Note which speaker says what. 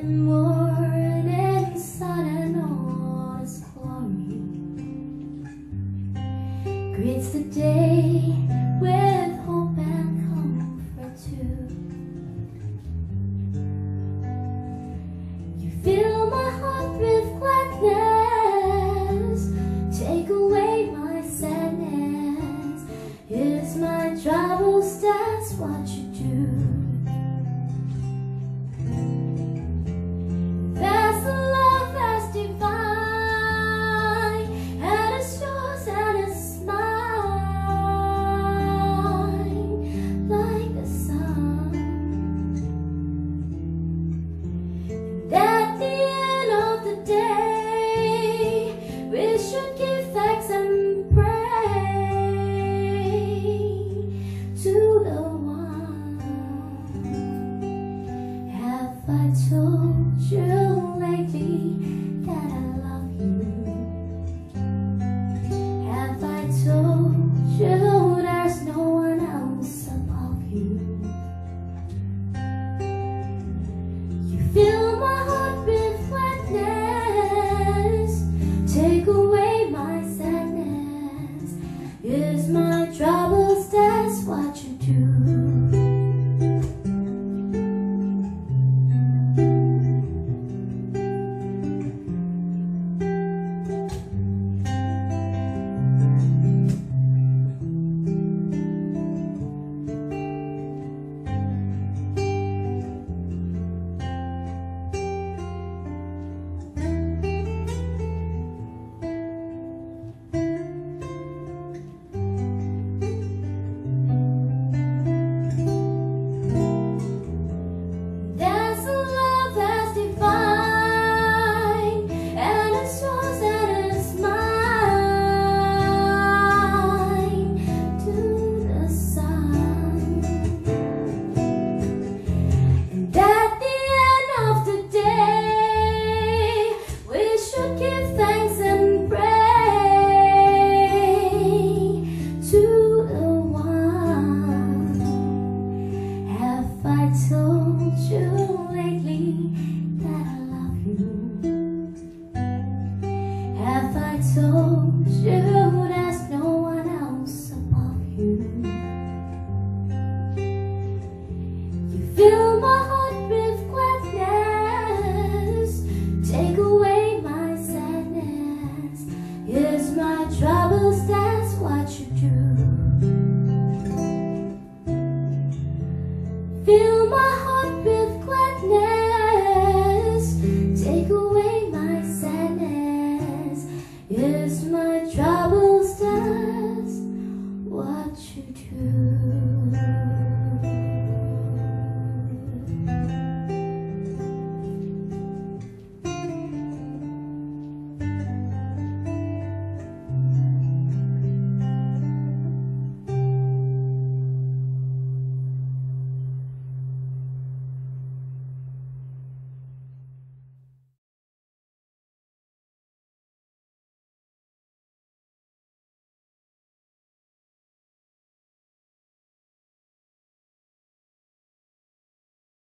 Speaker 1: morning sun and all its glory greets the day with hope and comfort too. You fill my heart with gladness, take away my sadness. It's my troubles, that's what you do. That's the love that's divine, and it's yours and it's mine, like the sun. And at the end of the day, we should give thanks and pray to the one. Have I told you lately that I love you? Have I told you there's no one else above you? You fill my heart with gladness, take away my sadness. It's my troubles, that's what you do. That's a love that's divine, and it's yours and it's mine, to the sun. And at the end of the day, we should give thanks and pray to the one. Have I told you lately that I love you? Have I told you there's no one else above you? You fill my heart with gladness, take away my sadness. It's my troubles, that's what you do. Fill my heart with gladness.